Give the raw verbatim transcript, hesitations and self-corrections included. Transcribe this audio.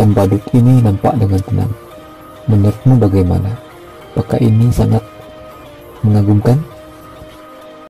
Hutan badut ini nampak dengan tenang. Menurutmu bagaimana? Apakah ini sangat mengagumkan?